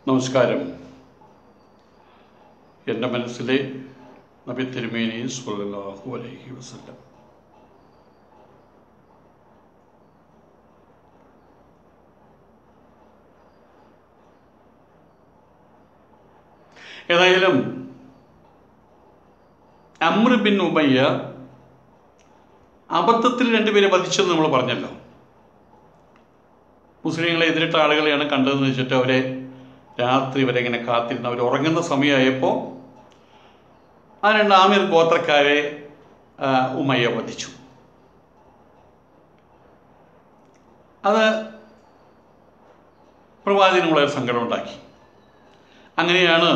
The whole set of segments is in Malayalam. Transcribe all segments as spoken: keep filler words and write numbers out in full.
നമസ്കാരം. എൻ്റെ മനസ്സിലെ നബി തിരുമേനി സ്വല്ലല്ലാഹു അലൈഹി വസല്ലം. ഏതായാലും അമ്ർ ബിൻ ഉമയ്യ അബദ്ധത്തിൽ രണ്ടുപേരെ വധിച്ചെന്ന് നമ്മൾ പറഞ്ഞല്ലോ. മുസ്ലിങ്ങളെ എതിരിട്ട ആളുകളെയാണ് കണ്ടതെന്ന് വെച്ചിട്ട് അവരെ രാത്രി വരെ ഇങ്ങനെ കാത്തിരുന്ന് അവർ ഉറങ്ങുന്ന സമയമായപ്പോൾ ആ രണ്ട് ആമിർ ഗോത്രക്കാരെ ഉമയ്യ വധിച്ചു. അത് പ്രവാചകന് വളരെ സങ്കടം ഉണ്ടാക്കി. അങ്ങനെയാണ്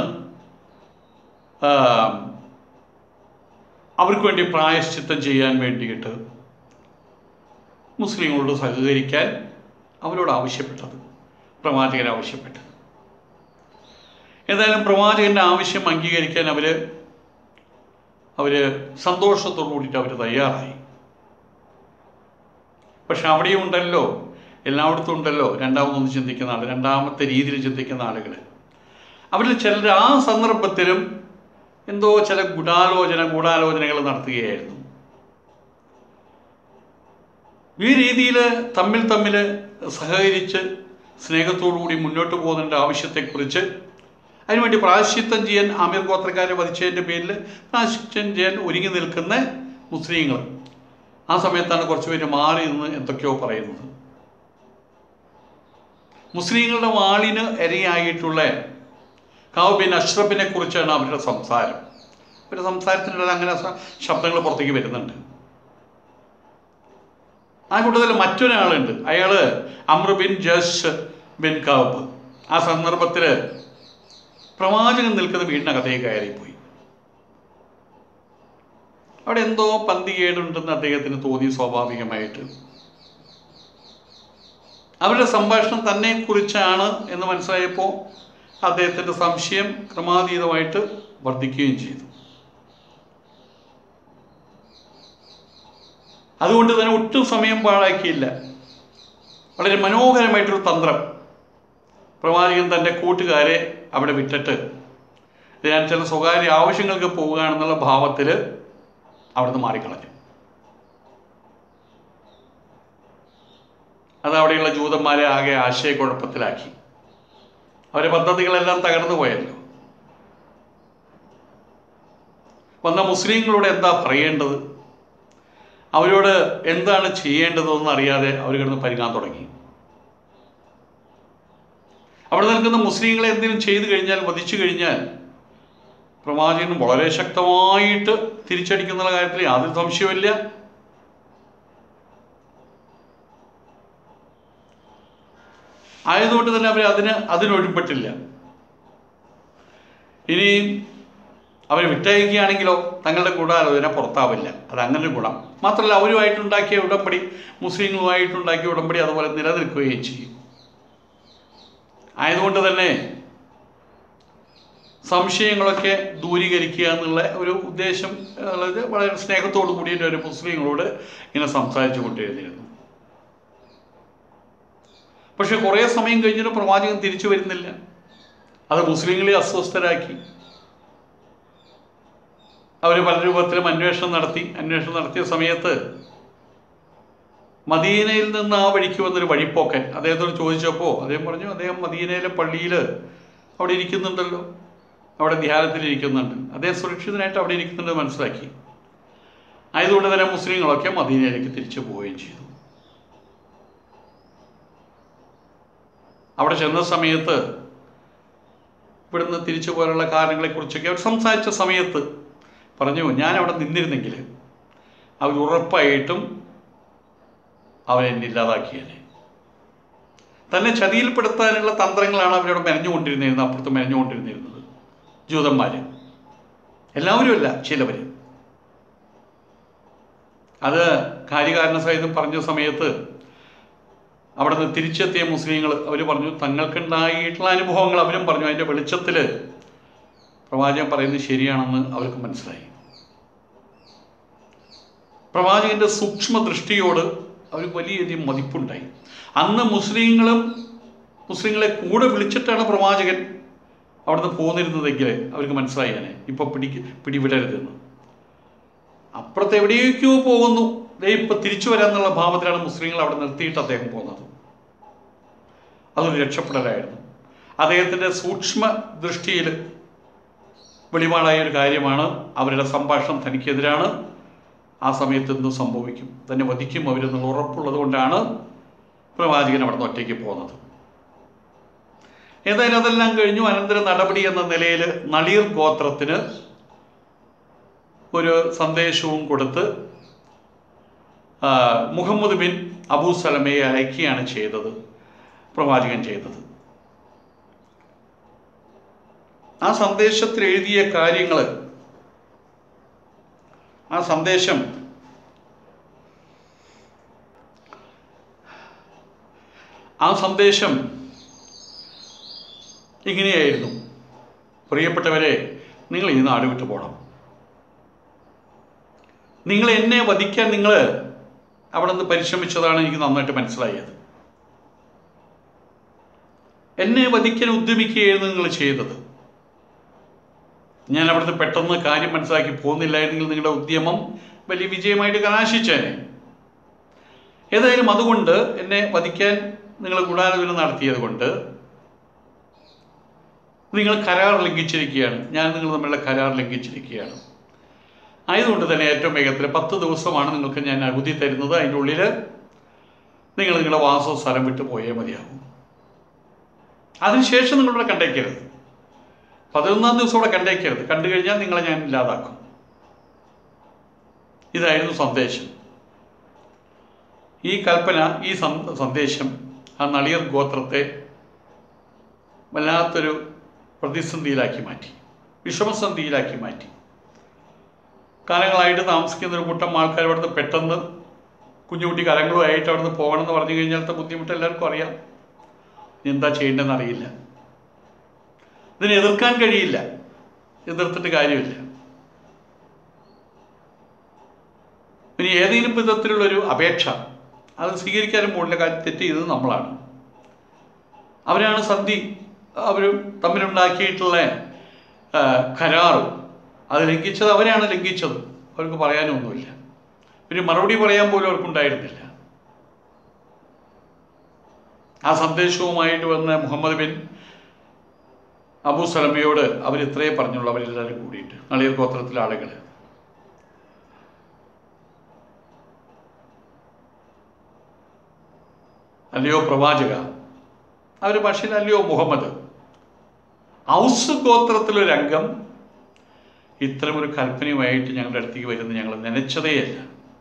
അവർക്ക് വേണ്ടി പ്രായശ്ചിത്തം ചെയ്യാൻ വേണ്ടിയിട്ട് മുസ്ലിങ്ങളോട് സഹകരിക്കാൻ അവരോട് ആവശ്യപ്പെട്ടത്, പ്രവാചകൻ ആവശ്യപ്പെട്ടത്. ഏതായാലും പ്രവാചകൻ്റെ ആവശ്യം അംഗീകരിക്കാൻ അവർ അവർ സന്തോഷത്തോടു കൂടിയിട്ട് അവർ തയ്യാറായി. പക്ഷെ അവിടെയും ഉണ്ടല്ലോ, എല്ലായിടത്തും ഉണ്ടല്ലോ രണ്ടാമതൊന്നും ചിന്തിക്കുന്ന ആൾ, രണ്ടാമത്തെ രീതിയിൽ ചിന്തിക്കുന്ന ആളുകൾ. അവരിൽ ചിലർ ആ സന്ദർഭത്തിലും എന്തോ ചില ഗൂഢാലോചന ഗൂഢാലോചനകൾ നടത്തുകയായിരുന്നു. ഈ രീതിയിൽ തമ്മിൽ തമ്മിൽ സഹകരിച്ച് സ്നേഹത്തോടുകൂടി മുന്നോട്ട് പോകുന്നതിൻ്റെ ആവശ്യത്തെക്കുറിച്ച് അതിനുവേണ്ടി പ്രായശ്ചിത്തം ചെയ്യാൻ ആമിർ ഗോത്രക്കാരെ വധിച്ചതിൻ്റെ പേരിൽ പ്രായശ്ചിത്തം ചെയ്യാൻ ഒരുങ്ങി നിൽക്കുന്ന മുസ്ലിങ്ങൾ ആ സമയത്താണ് കുറച്ച് പേര് മാറി നിന്ന് എന്തൊക്കെയോ പറയുന്നത്. മുസ്ലിങ്ങളുടെ വാളിന് ഇരയായിട്ടുള്ള കഅബ് ബിൻ അഷ്റഫിനെ കുറിച്ചാണ് അവരുടെ സംസാരം. അവരുടെ സംസാരത്തിനിടയിൽ അങ്ങനെ ശബ്ദങ്ങൾ പുറത്തേക്ക് വരുന്നുണ്ട്. ആ കൂട്ടത്തിൽ മറ്റൊരാളുണ്ട്, അയാൾ Amr bin Jahsh bin Ka'b. ആ സന്ദർഭത്തിൽ പ്രവാചകൻ നിൽക്കുന്ന വീടിനകത്തേക്ക് കയറിപ്പോയി. അവിടെ എന്തോ പന്തികേടുണ്ടെന്ന് അദ്ദേഹത്തിന് തോന്നി. സ്വാഭാവികമായിട്ട് അവരുടെ സംഭാഷണം തന്നെ കുറിച്ചാണ് എന്ന് മനസ്സിലായപ്പോൾ അദ്ദേഹത്തിൻ്റെ സംശയം ക്രമാതീതമായിട്ട് വർദ്ധിക്കുകയും ചെയ്തു. അതുകൊണ്ട് തന്നെ ഒട്ടും സമയം പാഴാക്കിയില്ല. വളരെ മനോഹരമായിട്ടൊരു തന്ത്രം. പ്രവാചകൻ തൻ്റെ കൂട്ടുകാരെ അവിടെ വിട്ടിട്ട് ഞാൻ ചില സ്വകാര്യ ആവശ്യങ്ങൾക്ക് പോവുകയാണെന്നുള്ള ഭാവത്തിൽ അവിടുന്ന് മാറിക്കളഞ്ഞു. അത് അവിടെയുള്ള ജൂതന്മാരെ ആകെ ആശയക്കുഴപ്പത്തിലാക്കി. അവരുടെ പദ്ധതികളെല്ലാം തകർന്നു പോയല്ലോ. വന്ന മുസ്ലിങ്ങളോട് എന്താ പറയേണ്ടത്, അവരോട് എന്താണ് ചെയ്യേണ്ടതെന്ന് അറിയാതെ അവർ കിടന്ന് പരുങ്ങാൻ തുടങ്ങി. അവിടെ നിൽക്കുന്ന മുസ്ലിങ്ങളെ എന്തെങ്കിലും ചെയ്തു കഴിഞ്ഞാൽ, വധിച്ചു കഴിഞ്ഞാൽ പ്രവാചകൻ വളരെ ശക്തമായിട്ട് തിരിച്ചടിക്കുന്ന കാര്യത്തിൽ യാതൊരു സംശയമില്ല. ആയതുകൊണ്ട് തന്നെ അവർ അതിന് അതിനൊഴുപ്പെട്ടില്ല. ഇനി അവർ വിട്ടയക്കുകയാണെങ്കിലോ തങ്ങളുടെ ഗൂഢാലോചന പുറത്താവില്ല. അത് അങ്ങനെ ഒരു ഗുണം മാത്രമല്ല, അവരുമായിട്ടുണ്ടാക്കിയ ഉടമ്പടി, മുസ്ലിങ്ങളുമായിട്ടുണ്ടാക്കിയ ഉടമ്പടി അതുപോലെ നിലനിൽക്കുകയും ചെയ്യും. ആയതുകൊണ്ട് തന്നെ സംശയങ്ങളൊക്കെ ദൂരീകരിക്കുക എന്നുള്ള ഒരു ഉദ്ദേശം ഉള്ളത് വളരെ സ്നേഹത്തോടു കൂടിയിട്ട് ഒരു മുസ്ലിങ്ങളോട് ഇങ്ങനെ സംസാരിച്ചു കൊണ്ടിരുന്നിരുന്നു. പക്ഷെ കുറേ സമയം കഴിഞ്ഞിട്ട് പ്രവാചകൻ തിരിച്ചു വരുന്നില്ല. അത് മുസ്ലിങ്ങളെ അസ്വസ്ഥരാക്കി. അവർ പല രൂപത്തിലും അന്വേഷണം നടത്തി. അന്വേഷണം നടത്തിയ സമയത്ത് മദീനയിൽ നിന്ന് ആ വഴിക്ക് വന്നൊരു വഴിപ്പോക്കൻ അദ്ദേഹത്തോട് ചോദിച്ചപ്പോൾ അദ്ദേഹം പറഞ്ഞു, അദ്ദേഹം മദീനയിലെ പള്ളിയിൽ അവിടെ ഇരിക്കുന്നുണ്ടല്ലോ, അവിടെ ധ്യാനത്തിലിരിക്കുന്നുണ്ട്, അദ്ദേഹം സുരക്ഷിതനായിട്ട് അവിടെ ഇരിക്കുന്നുണ്ട് മനസ്സിലാക്കി. ആയതുകൊണ്ട് തന്നെ മുസ്ലിങ്ങളൊക്കെ മദീനയിലേക്ക് തിരിച്ചു പോവുകയും ചെയ്തു. അവിടെ ചെന്ന സമയത്ത് ഇവിടുന്ന് തിരിച്ചു പോകാനുള്ള കാരണങ്ങളെക്കുറിച്ചൊക്കെ അവർ സംസാരിച്ച സമയത്ത് പറഞ്ഞു, ഞാൻ അവിടെ നിന്നിരുന്നെങ്കിൽ അവർ ഉറപ്പായിട്ടും അവരെന്നെ ഇല്ലാതാക്കിയത്. തന്നെ ചതിയിൽപ്പെടുത്താനുള്ള തന്ത്രങ്ങളാണ് അവരവിടെ മെനഞ്ഞുകൊണ്ടിരുന്നിരുന്നത്. അപ്പുറത്ത് മെനഞ്ഞുകൊണ്ടിരുന്നിരുന്നത് ജൂതന്മാർ. എല്ലാവരും അല്ല, ചിലവർ. അത് കാര്യകാരണ സഹിതം പറഞ്ഞ സമയത്ത് അവിടെ നിന്ന് തിരിച്ചെത്തിയ മുസ്ലിങ്ങൾ അവർ പറഞ്ഞു, തങ്ങൾക്കുണ്ടായിട്ടുള്ള അനുഭവങ്ങൾ അവരും പറഞ്ഞു. അതിൻ്റെ വെളിച്ചത്തിൽ പ്രവാചകൻ പറയുന്നത് ശരിയാണെന്ന് അവർക്ക് മനസ്സിലായി. പ്രവാചകൻ്റെ സൂക്ഷ്മ ദൃഷ്ടിയോട് അവർക്ക് വലിയധികം മതിപ്പുണ്ടായി. അന്ന് മുസ്ലിങ്ങളും മുസ്ലിങ്ങളെ കൂടെ വിളിച്ചിട്ടാണ് പ്രവാചകൻ അവിടുന്ന് പോന്നിരുന്നതെങ്കിൽ അവർക്ക് മനസ്സിലായാനെ ഇപ്പോൾ പിടിക്ക് പിടിവിടരുതെന്ന്. അപ്പുറത്ത് എവിടേക്കോ പോകുന്നു, ദേ ഇപ്പം തിരിച്ചു വരാമെന്നുള്ള ഭാവത്തിലാണ് മുസ്ലിങ്ങൾ അവിടെ നിർത്തിയിട്ട് അദ്ദേഹം പോകുന്നത്. അതൊരു രക്ഷപ്പെടലായിരുന്നു. അദ്ദേഹത്തിൻ്റെ സൂക്ഷ്മ ദൃഷ്ടിയിൽ വെളിപാടായ ഒരു കാര്യമാണ്. അവരുടെ സംഭാഷണം തനിക്കെതിരാണ്, ആ സമയത്ത് എന്തും സംഭവിക്കും, തന്നെ വധിക്കും അവരെന്നുള്ള ഉറപ്പുള്ളത് കൊണ്ടാണ് പ്രവാചകൻ അവിടെ നിന്ന് ഒറ്റയ്ക്ക് പോകുന്നത്. ഏതായാലും അതെല്ലാം കഴിഞ്ഞു. അനന്തര നടപടി എന്ന നിലയിൽ നളീർ ഗോത്രത്തിന് ഒരു സന്ദേശവും കൊടുത്ത് മുഹമ്മദ് ബിൻ അബൂ സലമയെ അയക്കുകയാണ് ചെയ്തത്, പ്രവാചകൻ ചെയ്തത്. ആ സന്ദേശത്തിൽ എഴുതിയ കാര്യങ്ങൾ, ആ സന്ദേശം ആ സന്ദേശം ഇങ്ങനെയായിരുന്നു: പ്രിയപ്പെട്ടവരെ, നിങ്ങൾ ഈ നാട് വിട്ടു പോകണം. നിങ്ങൾ എന്നെ വധിക്കാൻ നിങ്ങൾ അവിടെ നിന്ന് പരിശ്രമിച്ചതാണ് എനിക്ക് നന്നായിട്ട് മനസ്സിലായത്. എന്നെ വധിക്കാൻ ഉദ്യമിക്കുകയായിരുന്നു നിങ്ങൾ ചെയ്തത്. ഞാൻ അവിടുന്ന് പെട്ടെന്ന് കാര്യം മനസ്സിലാക്കി പോകുന്നില്ലായിരുന്നെങ്കിൽ നിങ്ങളുടെ ഉദ്യമം വലിയ വിജയമായിട്ട് കലാശിച്ചേനെ. ഏതായാലും അതുകൊണ്ട് എന്നെ വധിക്കാൻ നിങ്ങൾ ഗൂഢാലോചന നടത്തിയത് കൊണ്ട് നിങ്ങൾ കരാർ ലംഘിച്ചിരിക്കുകയാണ്, ഞാൻ നിങ്ങൾ തമ്മിലുള്ള കരാർ ലംഘിച്ചിരിക്കുകയാണ്. ആയതുകൊണ്ട് തന്നെ ഏറ്റവും വേഗത്തിൽ പത്ത് ദിവസമാണ് നിങ്ങൾക്ക് ഞാൻ അവധി തരുന്നത്. അതിൻ്റെ ഉള്ളിൽ നിങ്ങൾ നിങ്ങളുടെ വാസ സ്ഥലം വിട്ട് പോയേ മതിയാകും. അതിനുശേഷം നിങ്ങളിവിടെ കണ്ടേക്കരുത്. പതിനൊന്നാം ദിവസം ഇവിടെ കണ്ടേക്കരുത്. കണ്ടു കഴിഞ്ഞാൽ നിങ്ങളെ ഞാൻ ഇല്ലാതാക്കും. ഇതായിരുന്നു സന്ദേശം. ഈ കൽപ്പന, ഈ സന്ദേശം ആ നളിയർ ഗോത്രത്തെ വല്ലാത്തൊരു പ്രതിസന്ധിയിലാക്കി മാറ്റി, വിഷമസന്ധിയിലാക്കി മാറ്റി. കാലങ്ങളായിട്ട് താമസിക്കുന്ന ഒരു കൂട്ടം ആൾക്കാർ അവിടുന്ന് പെട്ടെന്ന് കുഞ്ഞുകുട്ടി കലങ്ങളുമായിട്ട് അവിടുന്ന് പോകണമെന്ന് പറഞ്ഞു കഴിഞ്ഞാലത്തെ ബുദ്ധിമുട്ട് എല്ലാവർക്കും അറിയാം. എന്താ ചെയ്യേണ്ടതെന്ന് അറിയില്ല. ഇതിനെ എതിർക്കാൻ കഴിയില്ല, എതിർത്തിട്ട് കാര്യമില്ല. ഇനി ഏതെങ്കിലും വിധത്തിലുള്ളൊരു അപേക്ഷ അത് സ്വീകരിക്കാനും പോലുള്ള കാര്യം തെറ്റ് ചെയ്തത് നമ്മളാണ്. അവരാണ് സന്ധി, അവർ തമ്മിലുണ്ടാക്കിയിട്ടുള്ള കരാറ് അത് ലംഘിച്ചത് അവരാണ് ലംഘിച്ചത്. അവർക്ക് പറയാനൊന്നുമില്ല. ഒരു മറുപടി പറയാൻ പോലും അവർക്കുണ്ടായിരുന്നില്ല. ആ സന്ദേശവുമായിട്ട് വന്ന മുഹമ്മദ് ബിൻ അബൂ സലമയോട് അവർ ഇത്രയേ പറഞ്ഞുള്ളൂ. അവരെല്ലാവരും കൂടിയിട്ട് നളിയർ ഗോത്രത്തിലെ ആളുകൾ, അല്ലയോ പ്രവാചക, അവരുടെ ഭാഷയിൽ അല്ലയോ മുഹമ്മദ്, ഔസ് ഗോത്രത്തിലൊരംഗം ഇത്തരമൊരു കൽപ്പനയുമായിട്ട് ഞങ്ങളുടെ അടുത്തേക്ക് വരുന്നത് ഞങ്ങൾ നനച്ചതേയല്ല.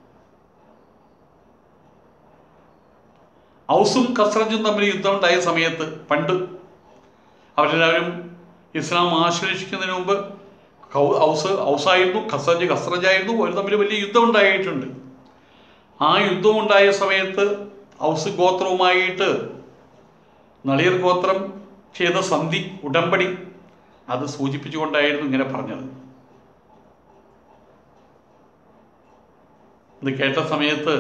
ഔസും ഖസ്റജും തമ്മിൽ യുദ്ധം ഉണ്ടായ സമയത്ത് പണ്ട് അവരെല്ലാവരും ഇസ്ലാം ആശ്ലേഷിക്കുന്നതിന് മുമ്പ് ഔസ് ഔസായിരുന്നു, ഖസ്റജ് ഖസ്റജായിരുന്നു. അവർ തമ്മിൽ വലിയ യുദ്ധം ഉണ്ടായിട്ടുണ്ട്. ആ യുദ്ധം ഉണ്ടായ സമയത്ത് ഔസ് ഗോത്രവുമായിട്ട് നളിയർ ഗോത്രം ചെയ്ത സന്ധി, ഉടമ്പടി, അത് സൂചിപ്പിച്ചുകൊണ്ടായിരുന്നു ഇങ്ങനെ പറഞ്ഞത്. ഇത് കേട്ട സമയത്ത്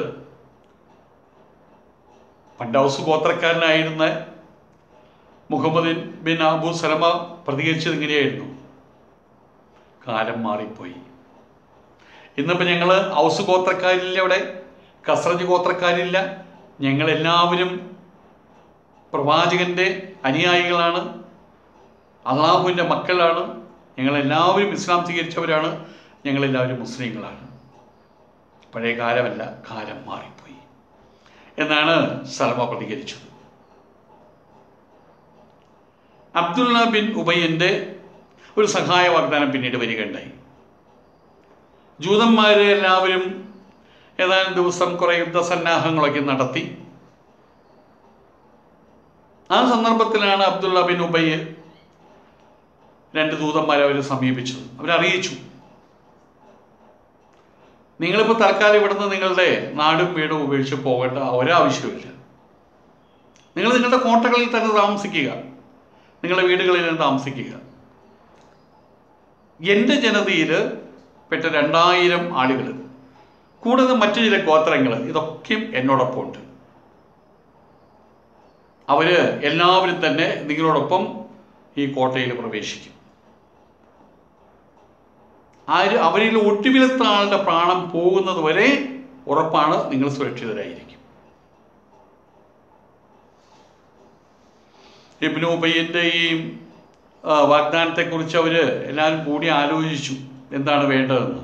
പണ്ട് ഔസ് ഗോത്രക്കാരനായിരുന്ന മുഹമ്മദ് ബിൻ അബൂ സലമ പ്രതികരിച്ചത് ഇങ്ങനെയായിരുന്നു: കാലം മാറിപ്പോയി. ഇന്നിപ്പോൾ ഞങ്ങൾ ഔസ് ഗോത്രക്കാരില്ല, ഇവിടെ ഖസ്റജ് ഗോത്രക്കാരില്ല. ഞങ്ങളെല്ലാവരും പ്രവാചകൻ്റെ അനുയായികളാണ്, അള്ളാഹുവിൻ്റെ മക്കളാണ്. ഞങ്ങളെല്ലാവരും ഇസ്ലാം സ്വീകരിച്ചവരാണ്. ഞങ്ങളെല്ലാവരും മുസ്ലിങ്ങളാണ്. പഴയ കാലമല്ല, കാലം മാറിപ്പോയി എന്നാണ് സലമ പ്രതികരിച്ചത്. അബ്ദുള്ള ബിൻ ഉബയ്യൻ്റെ ഒരു സഹായ വാഗ്ദാനം പിന്നീട് വരികയുണ്ടായി. ജൂതന്മാരെ എല്ലാവരും ഏതാനും ദിവസം കുറേ യുദ്ധസന്നാഹങ്ങളൊക്കെ നടത്തി. ആ സന്ദർഭത്തിലാണ് അബ്ദുള്ള ബിൻ ഉബയ്യ രണ്ട് ദൂതന്മാരെ അവർ സമീപിച്ചത്. അവരറിയിച്ചു, നിങ്ങളിപ്പോൾ തൽക്കാലം ഇവിടുന്ന് നിങ്ങളുടെ നാടും വീടും ഉപേക്ഷിച്ച് പോകേണ്ട ഒരാവശ്യമില്ല. നിങ്ങൾ നിങ്ങളുടെ കോട്ടകളിൽ തന്നെ താമസിക്കുക, നിങ്ങളുടെ വീടുകളിൽ തന്നെ താമസിക്കുക. എൻ്റെ ജനതയിൽ പെട്ട രണ്ടായിരം ആളുകൾ, കൂടാതെ മറ്റു ചില ഗോത്രങ്ങൾ, ഇതൊക്കെയും എന്നോടൊപ്പം ഉണ്ട്. അവർ എല്ലാവരും തന്നെ നിങ്ങളോടൊപ്പം ഈ കോട്ടയിൽ പ്രവേശിക്കും. ആര് അവരിൽ ഒട്ടുവിലത്തെ ആളുടെ പ്രാണം പോകുന്നത് വരെ ഉറപ്പാണ് നിങ്ങൾ സുരക്ഷിതരായിരിക്കും. ഇബ്നു ഉബയ്യിൻ്റെ ഈ വാഗ്ദാനത്തെക്കുറിച്ച് അവർ എല്ലാവരും കൂടി ആലോചിച്ചു എന്താണ് വേണ്ടതെന്ന്.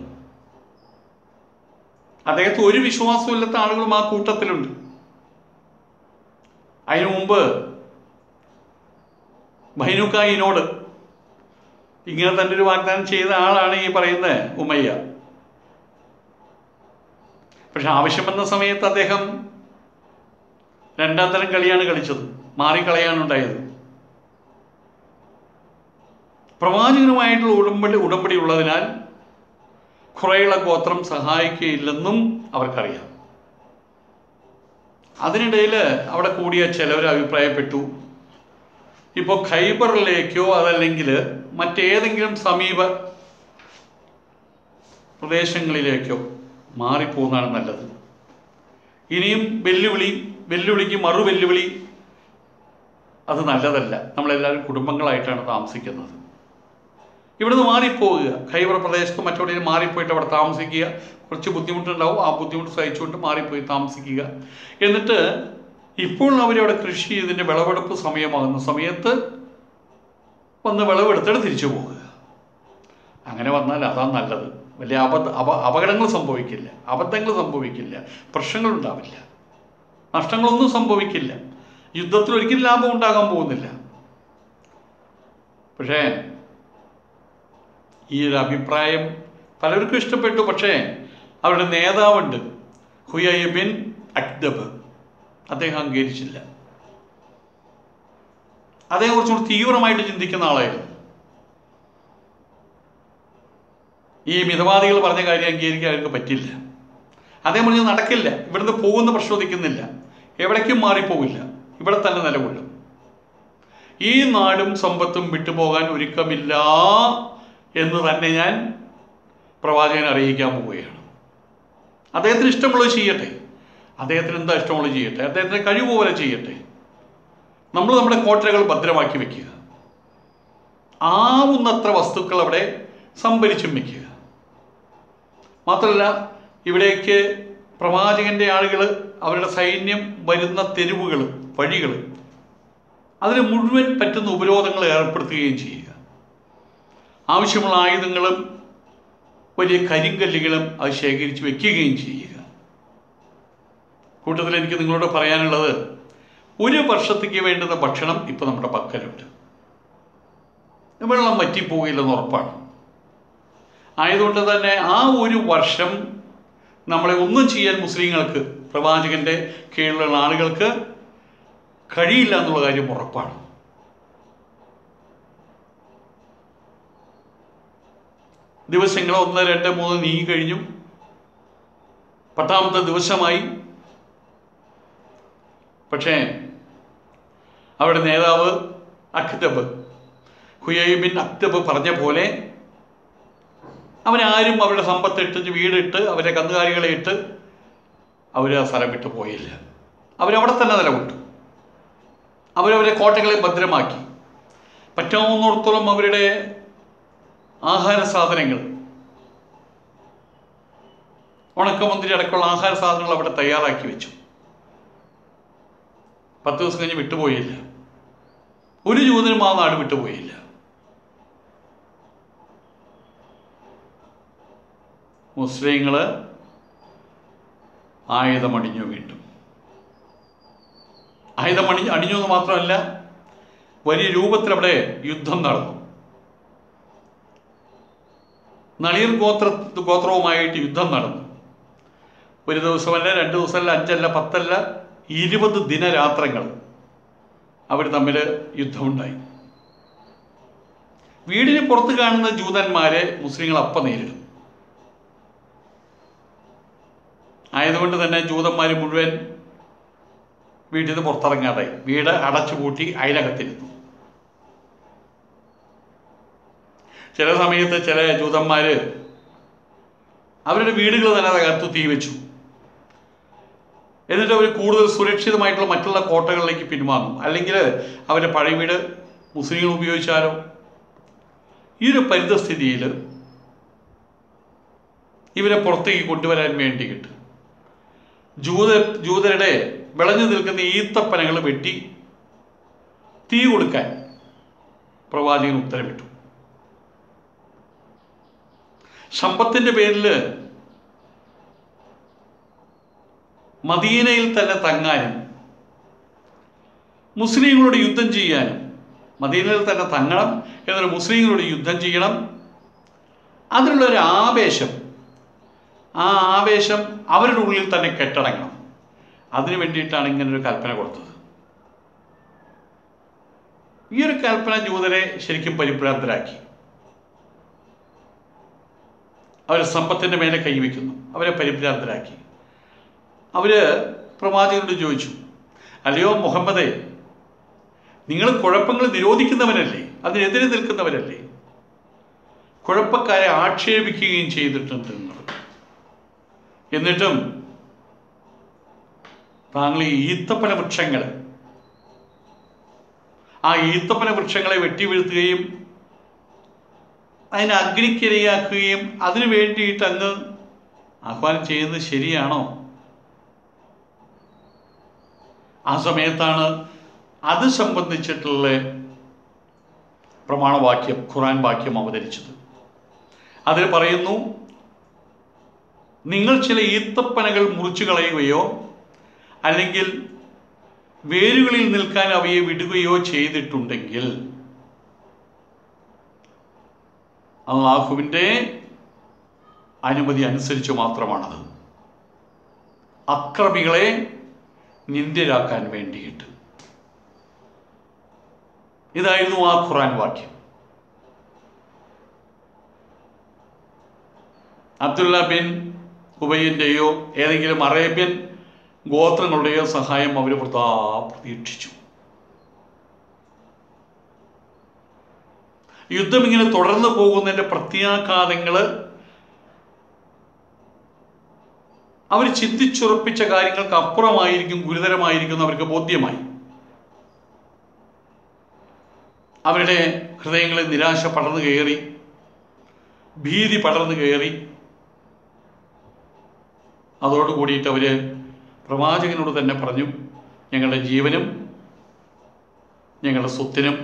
അദ്ദേഹത്തെ ഒരു വിശ്വാസമില്ലാത്ത ആളുകളും ആ കൂട്ടത്തിലുണ്ട്. അതിനു മുമ്പ് ബൈനുക്കായിനോട് ഇങ്ങനെ തന്നെ ഒരു വാഗ്ദാനം ചെയ്ത ആളാണ് ഈ പറയുന്ന ഉമയ്യ. പക്ഷെ ആവശ്യം വന്ന സമയത്ത് അദ്ദേഹം രണ്ടാം തരം കളിയാണ് കളിച്ചത്, മാറിക്കളയാനുണ്ടായത്. പ്രവാചകനുമായിട്ടുള്ള ഉടമ്പടി ഉടമ്പടി ഉള്ളതിനാൽ ഖുറൈള ഗോത്രം സഹായിക്കുകയില്ലെന്നും അവർക്കറിയാം. അതിനിടയിൽ അവിടെ കൂടിയ ചിലവർ അഭിപ്രായപ്പെട്ടു, ഇപ്പോൾ ഖൈബറിലേക്കോ അതല്ലെങ്കിൽ മറ്റേതെങ്കിലും സമീപ പ്രദേശങ്ങളിലേക്കോ മാറിപ്പോകുന്നതാണ് നല്ലത്. ഇനിയും വെല്ലുവിളി വെല്ലുവിളിക്ക് മറു വെല്ലുവിളി അത് നല്ലതല്ല. നമ്മളെല്ലാവരും കുടുംബങ്ങളായിട്ടാണ് താമസിക്കുന്നത്. ഇവിടുന്ന് മാറിപ്പോവുക, ഖൈബർ പ്രദേശത്ത് മറ്റെവിടെയും മാറിപ്പോയിട്ട് അവിടെ താമസിക്കുക. കുറച്ച് ബുദ്ധിമുട്ടുണ്ടാവും, ആ ബുദ്ധിമുട്ട് സഹിച്ചുകൊണ്ട് മാറിപ്പോയി താമസിക്കുക. എന്നിട്ട് ഇപ്പോൾ അവരവിടെ കൃഷി ചെയ്തതിൻ്റെ വിളവെടുപ്പ് സമയമാകുന്ന സമയത്ത് വന്ന് വിളവെടുത്തിട്ട് തിരിച്ചു പോകുക. അങ്ങനെ വന്നാൽ അതാണ് നല്ലത്. വലിയ അബദ്ധ അപ അപകടങ്ങൾ സംഭവിക്കില്ല, അബദ്ധങ്ങൾ സംഭവിക്കില്ല, പ്രശ്നങ്ങളുണ്ടാവില്ല, നഷ്ടങ്ങളൊന്നും സംഭവിക്കില്ല. യുദ്ധത്തിൽ ഒരിക്കലും ലാഭം ഉണ്ടാകാൻ പോകുന്നില്ല. പക്ഷേ ഈ ഒരു അഭിപ്രായം പലർക്കും ഇഷ്ടപ്പെട്ടു. പക്ഷേ അവരുടെ നേതാവുണ്ട് ഹുയൈ ബിൻ അഖ്തബ്, അദ്ദേഹം അംഗീകരിച്ചില്ല. അദ്ദേഹം കുറച്ചുകൂടി തീവ്രമായിട്ട് ചിന്തിക്കുന്ന ആളായിരുന്നു. ഈ മിതവാദികൾ പറഞ്ഞ കാര്യം അംഗീകരിക്കാൻ അവർക്ക് പറ്റില്ല. അദ്ദേഹം പറഞ്ഞത് നടക്കില്ല, ഇവിടുന്ന് പോകുന്ന പ്രശ്നോദിക്കുന്നില്ല, എവിടേക്കും മാറിപ്പോവില്ല, ഇവിടെ തന്നെ നിലകൊള്ളും, ഈ നാടും സമ്പത്തും വിട്ടുപോകാൻ ഒരുക്കമില്ല എന്ന് തന്നെ ഞാൻ പ്രവാചകനെ അറിയിക്കാൻ പോവുകയാണ്. അദ്ദേഹത്തിന് ഇഷ്ടമുള്ളത് ചെയ്യട്ടെ, അദ്ദേഹത്തിന് എന്താ ഇഷ്ടമുള്ളത് ചെയ്യട്ടെ, അദ്ദേഹത്തിന് കഴിവ് പോലെ ചെയ്യട്ടെ. നമ്മൾ നമ്മുടെ കോട്ടകൾ ഭദ്രമാക്കി വെക്കുക, ആവുന്നത്ര വസ്തുക്കൾ അവിടെ സംഭരിച്ചും വയ്ക്കുക. മാത്രമല്ല ഇവിടേക്ക് പ്രവാചകൻ്റെ ആളുകൾ അവരുടെ സൈന്യം വരുന്ന തെരുവുകൾ, വഴികൾ, അതിന് മുഴുവൻ പറ്റുന്ന ഉപരോധങ്ങൾ ഏർപ്പെടുത്തുകയും ചെയ്യുക. ആവശ്യമുള്ള ആയുധങ്ങളും വലിയ കരിങ്കല്ലുകളും അത് ശേഖരിച്ച് വയ്ക്കുകയും ചെയ്യുക. കൂട്ടത്തിൽ എനിക്ക് നിങ്ങളോട് പറയാനുള്ളത്, ഒരു വർഷത്തേക്ക് വേണ്ടുന്ന ഭക്ഷണം ഇപ്പോൾ നമ്മുടെ പക്കലുണ്ട്. വെള്ളം വറ്റിപ്പോകില്ലെന്ന് ഉറപ്പാണ്. ആയതുകൊണ്ട് തന്നെ ആ ഒരു വർഷം നമ്മളെ ഒന്നും ചെയ്യാൻ മുസ്ലിങ്ങൾക്ക്, പ്രവാചകൻ്റെ കീഴിലുള്ള ആളുകൾക്ക് കഴിയില്ല എന്നുള്ള കാര്യം ഉറപ്പാണ്. ദിവസങ്ങൾ ഒന്ന് രണ്ട് മൂന്ന് നീങ്ങി കഴിഞ്ഞു. പത്താമത്തെ ദിവസമായി. പക്ഷേ അവിടെ നേതാവ് അഖ്തബ്, ഹുയൈ ബിൻ അഖ്തബ് പറഞ്ഞ പോലെ അവരാരും അവരുടെ സമ്പത്തിട്ട്, വീടിട്ട്, അവരെ കന്നുകാലികളെ ഇട്ട് അവർ ആ സ്ഥലം വിട്ടു പോയില്ല. അവരവിടെ തന്നെ നിലകൊണ്ടു. അവരവരെ കോട്ടകളെ ഭദ്രമാക്കി. പറ്റാവുന്നിടത്തോളം അവരുടെ ആഹാര സാധനങ്ങൾ, ഉണക്കമുന്തിരി അടക്കമുള്ള ആഹാര സാധനങ്ങൾ അവിടെ തയ്യാറാക്കി വെച്ചു. പത്ത് ദിവസം കഴിഞ്ഞ് വിട്ടുപോയില്ല. ഒരു ജൂതനും ആ നാട് വിട്ടുപോയില്ല. മുസ്ലിങ്ങൾ ആയുധമണിഞ്ഞു. വീണ്ടും ആയുധമണി അണിഞ്ഞു എന്ന് മാത്രമല്ല, വലിയ രൂപത്തിൽ അവിടെ യുദ്ധം നടന്നു. നളീർ ഗോത്ര ഗോത്രവുമായിട്ട് യുദ്ധം നടന്നു. ഒരു ദിവസമല്ല, രണ്ട് ദിവസമല്ല, അഞ്ചല്ല, പത്തല്ല, ഇരുപത് ദിനരാത്രങ്ങൾ അവർ തമ്മിൽ യുദ്ധമുണ്ടായി. വീടിന് പുറത്ത് കാണുന്ന ജൂതന്മാരെ മുസ്ലിങ്ങൾ അപ്പം നേരിടും. ആയതുകൊണ്ട് തന്നെ ജൂതന്മാർ മുഴുവൻ വീട്ടിൽ നിന്ന് പുറത്തിറങ്ങാതായി. വീട് അടച്ചുപൂട്ടി അയലകത്തിരുന്നു. ചില സമയത്ത് ചില ജൂതന്മാർ അവരുടെ വീടുകൾ തന്നെ തകർത്തു തീ വെച്ചു. എന്നിട്ട് അവർ കൂടുതൽ സുരക്ഷിതമായിട്ടുള്ള മറ്റുള്ള കോട്ടകളിലേക്ക് പിൻവാങ്ങും. അല്ലെങ്കിൽ അവരുടെ പഴയ വീട് മുസ്ലിങ്ങൾ ഉപയോഗിച്ചാലോ? ഈ ഒരു പരിതസ്ഥിതിയിൽ ഇവരെ പുറത്തേക്ക് കൊണ്ടുവരാൻ വേണ്ടിയിട്ട് ജൂത ജൂതരുടെ വിളഞ്ഞു നിൽക്കുന്ന ഈത്തപ്പനകൾ വെട്ടി തീ കൊടുക്കാൻ പ്രവാചകൻ ഉത്തരവിട്ടു. സമ്പത്തിൻ്റെ പേരിൽ മദീനയിൽ തന്നെ തങ്ങാനും മുസ്ലിങ്ങളോട് യുദ്ധം ചെയ്യാനും, മദീനയിൽ തന്നെ തങ്ങണം എന്നൊരു മുസ്ലിങ്ങളോട് യുദ്ധം ചെയ്യണം, അതിനുള്ളൊരു ആവേശം, ആ ആവേശം അവരുടെ ഉള്ളിൽ തന്നെ കെട്ടടങ്ങണം. അതിനു വേണ്ടിയിട്ടാണ് ഇങ്ങനൊരു കൽപ്പന കൊടുത്തത്. ഈ ഒരു കൽപ്പന ജൂതരെ ശരിക്കും പരിഭ്രാന്തരാക്കി. അവർ സമ്പത്തിൻ്റെ മേലെ കൈവയ്ക്കുന്നു, അവരെ പരിഭ്രാന്തരാക്കി. അവർ പ്രവാചകനോട് ചോദിച്ചു, അല്ലയോ മുഹമ്മദേ, നിങ്ങൾ കുഴപ്പങ്ങൾ നിരോധിക്കുന്നവനല്ലേ, അതിനെതിരെ നിൽക്കുന്നവരല്ലേ, കുഴപ്പക്കാരെ ആക്ഷേപിക്കുകയും ചെയ്തിട്ടുണ്ട് നിങ്ങൾ. എന്നിട്ടും താങ്കൾ ഈ ഈത്തപ്പന വൃക്ഷങ്ങൾ, ആ ഈത്തപ്പന വൃക്ഷങ്ങളെ വെട്ടി വീഴ്ത്തുകയും അതിനെ അഗ്നിക്കിരയാക്കുകയും അതിനു വേണ്ടിയിട്ട് അങ്ങ് ആഹ്വാനം ചെയ്യുന്നത് ശരിയാണോ? ആ സമയത്താണ് അത് സംബന്ധിച്ചിട്ടുള്ള പ്രമാണവാക്യം, ഖുർആൻ വാക്യം അവതരിച്ചത്. അതിൽ പറയുന്നു, നിങ്ങൾ ചില ഈത്തപ്പനകൾ മുറിച്ചു കളയുകയോ അല്ലെങ്കിൽ വേരുകളിൽ നിൽക്കാൻ അവയെ വിടുകയോ ചെയ്തിട്ടുണ്ടെങ്കിൽ അല്ലാഹുവിൻ്റെ അനുമതി അനുസരിച്ച് മാത്രമാണത്, അക്രമികളെ നിന്ദ്യരാക്കാൻ വേണ്ടിയിട്ട്. ഇതായിരുന്നു ആ ഖുർആൻ വാക്യം. അബ്ദുല്ല ബിൻ ഉബൈൻ്റെയോ ഏതെങ്കിലും അറേബ്യൻ ഗോത്രങ്ങളുടെയോ സഹായം അവർ വൃഥാ പ്രതീക്ഷിച്ചു. യുദ്ധം ഇങ്ങനെ തുടർന്നു പോകുന്നതിൻ്റെ പ്രത്യാഘാതങ്ങൾ അവർ ചിന്തിച്ചുറപ്പിച്ച കാര്യങ്ങൾക്ക് അപ്പുറമായിരിക്കും, ഗുരുതരമായിരിക്കും അവർക്ക് ബോധ്യമായി. അവരുടെ ഹൃദയങ്ങളിൽ നിരാശ പടർന്നു കയറി, ഭീതി പടർന്നു കയറി. അതോടുകൂടിയിട്ട് അവർ പ്രവാചകനോട് തന്നെ പറഞ്ഞു, ഞങ്ങളുടെ ജീവനും ഞങ്ങളുടെ സ്വത്തിനും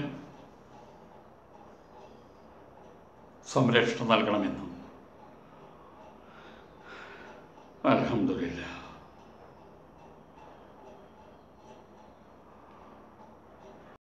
സംരക്ഷണം നൽകണമെന്ന്. അൽഹംദുലില്ലാഹ്.